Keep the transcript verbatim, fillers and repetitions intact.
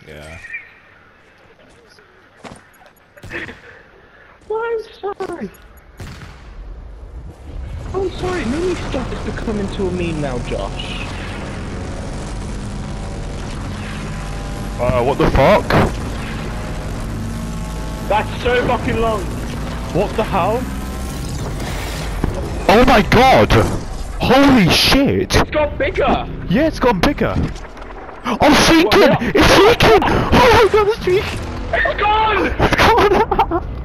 Yeah. I'm sorry. I'm sorry, mini stuff is becoming to a meme now, Josh. Uh, what the fuck? That's so fucking long. What the hell? Oh my god! Holy shit! It's got bigger. Yeah, it's gotten bigger. Oh, sinking! What? It's sinking! Oh my god, it's sinking! It's gone! It's gone!